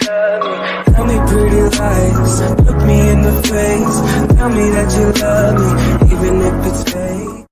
love me. Tell me pretty lies, look me in the face. Tell me that you love me, even if it's fake.